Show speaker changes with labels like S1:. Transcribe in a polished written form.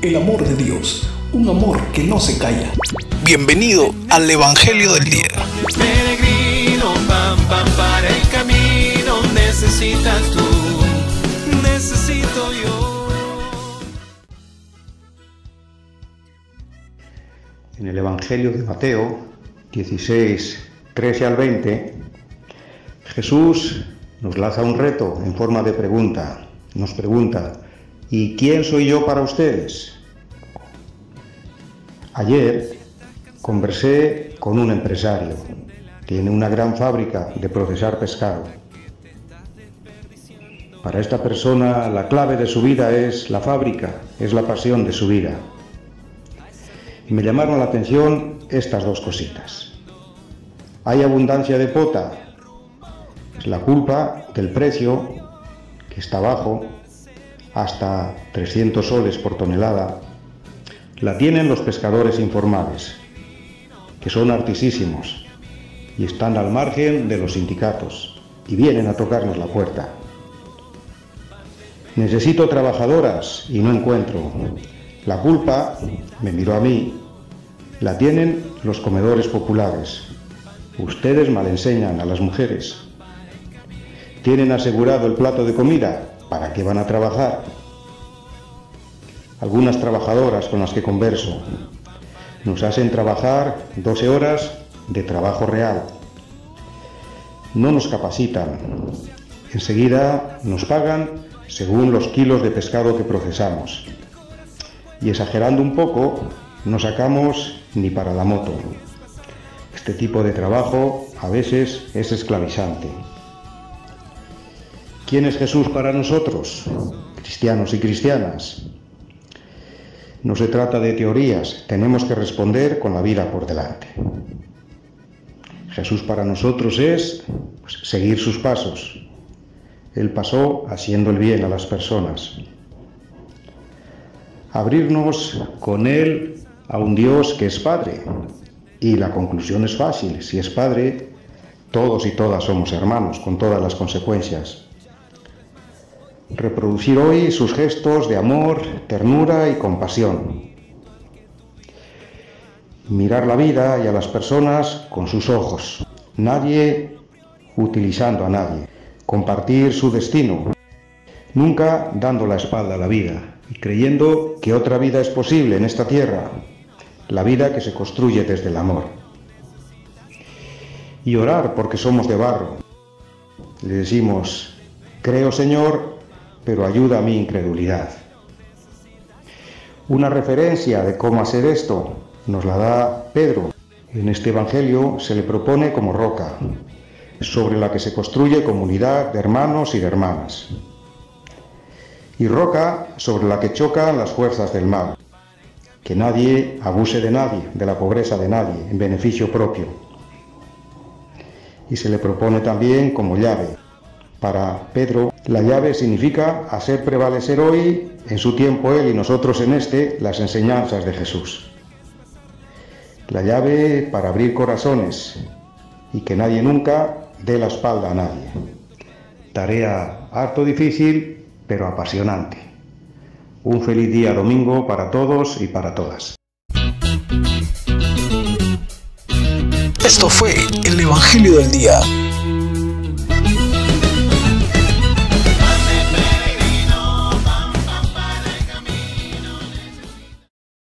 S1: El amor de Dios, un amor que no se calla.
S2: Bienvenido al Evangelio del Día.
S3: Peregrino, pam, pam, para el camino, necesitas tú, necesito yo.
S4: En el Evangelio de Mateo 16, 13 al 20, Jesús nos lanza un reto en forma de pregunta. Nos pregunta: ¿y quién soy yo para ustedes? Ayer conversé con un empresario. Tiene una gran fábrica de procesar pescado. Para esta persona la clave de su vida es la fábrica, es la pasión de su vida. Y me llamaron la atención estas dos cositas. Hay abundancia de pota. Es la culpa del precio, que está bajo, hasta 300 soles por tonelada. La tienen los pescadores informales, que son artisísimos y están al margen de los sindicatos y vienen a tocarnos la puerta. Necesito trabajadoras y no encuentro. La culpa, me miró a mí, la tienen los comedores populares. Ustedes mal enseñan a las mujeres. ¿Tienen asegurado el plato de comida? ¿Para qué van a trabajar? Algunas trabajadoras con las que converso nos hacen trabajar 12 horas de trabajo real. No nos capacitan. Enseguida nos pagan según los kilos de pescado que procesamos. Y exagerando un poco, no sacamos ni para la moto. Este tipo de trabajo a veces es esclavizante. ¿Quién es Jesús para nosotros, cristianos y cristianas? No se trata de teorías, tenemos que responder con la vida por delante. Jesús para nosotros es seguir sus pasos. Él pasó haciendo el bien a las personas. Abrirnos con Él a un Dios que es Padre. Y la conclusión es fácil: si es Padre, todos y todas somos hermanos, con todas las consecuencias. Reproducir hoy sus gestos de amor, ternura y compasión. Mirar la vida y a las personas con sus ojos. Nadie utilizando a nadie. Compartir su destino. Nunca dando la espalda a la vida y creyendo que otra vida es posible en esta tierra. La vida que se construye desde el amor. Y orar porque somos de barro. Le decimos: creo, Señor, pero ayuda a mi incredulidad. Una referencia de cómo hacer esto nos la da Pedro. En este Evangelio se le propone como roca, sobre la que se construye comunidad de hermanos y de hermanas. Y roca sobre la que chocan las fuerzas del mal. Que nadie abuse de nadie, de la pobreza de nadie, en beneficio propio. Y se le propone también como llave. Para Pedro, la llave significa hacer prevalecer hoy, en su tiempo él y nosotros en este, las enseñanzas de Jesús. La llave para abrir corazones y que nadie nunca dé la espalda a nadie. Tarea harto difícil, pero apasionante. Un feliz día domingo para todos y para todas.
S2: Esto fue el Evangelio del Día.